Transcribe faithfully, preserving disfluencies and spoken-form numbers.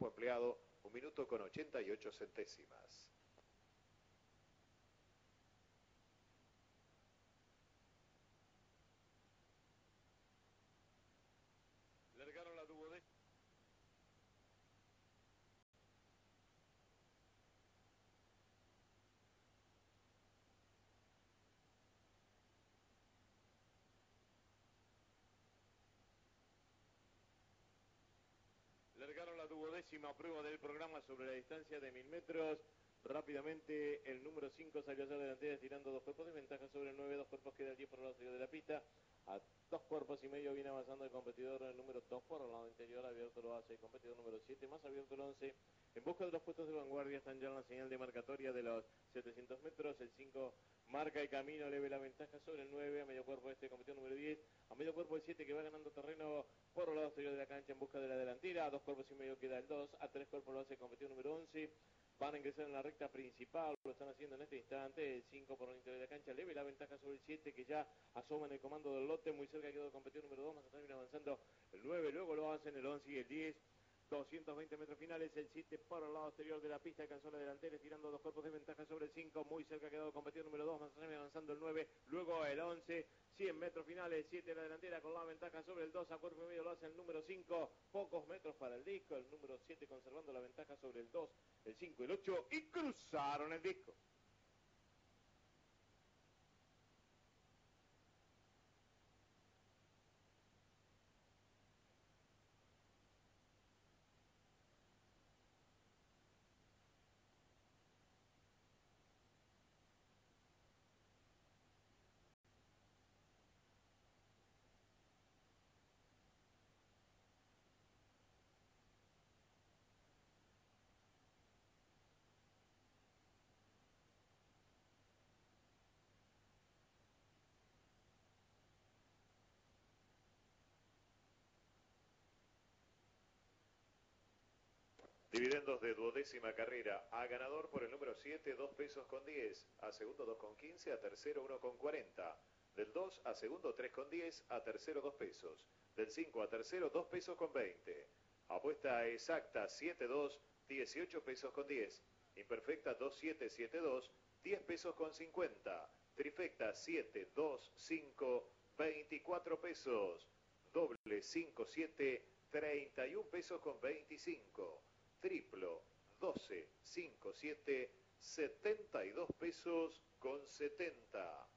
tiempo empleado, un minuto con ochenta y ocho centésimas. Largaron la duodécima. Largaron la duodécima prueba del programa sobre la distancia de mil metros. Rápidamente el número cinco salió a ser delantera tirando dos cuerpos de ventaja sobre el nueve. Dos cuerpos queda el diez por el lado de la pista. A dos cuerpos y medio viene avanzando el competidor el número dos por el lado interior. Abierto lo hace el competidor número siete, más abierto el once. En busca de los puestos de vanguardia están ya en la señal de marcatoria de los setecientos metros. El cinco marca el camino, le ve la ventaja sobre el nueve. A medio cuerpo este competidor número diez. A medio cuerpo el siete que va ganando terreno por el lado exterior de la cancha en busca de la delantera. A dos cuerpos y medio queda el dos. A tres cuerpos lo hace el competidor número once. Van a ingresar en la recta principal, lo están haciendo en este instante. El cinco por el interior de la cancha le ve la ventaja sobre el siete que ya asoma en el comando del lote. Muy cerca quedó el competidor número dos. Más atrás viene avanzando el nueve. Luego lo hacen el once y el diez. doscientos veinte metros finales, el siete por el lado exterior de la pista, alcanzó la delantera, tirando dos cuerpos de ventaja sobre el cinco, muy cerca ha quedado el competidor número dos, más atrás avanzando el nueve, luego el once, cien metros finales, siete en la delantera con la ventaja sobre el dos, a cuerpo y medio lo hace el número cinco, pocos metros para el disco, el número siete conservando la ventaja sobre el dos, el cinco y el ocho, y cruzaron el disco. Dividendos de duodécima carrera. A ganador por el número siete, dos pesos con diez. A segundo, dos con quince. A tercero, uno con cuarenta. Del dos a segundo, tres con diez. A tercero, dos pesos. Del cinco a tercero, dos pesos con veinte. Apuesta exacta, siete dos, dieciocho pesos con diez. Imperfecta, dos siete siete dos, diez pesos con cincuenta. Trifecta, siete dos cinco, veinticuatro pesos. Doble, cinco siete, treinta y un pesos con veinticinco. Triplo, doce, cinco, siete, setenta y dos pesos con setenta.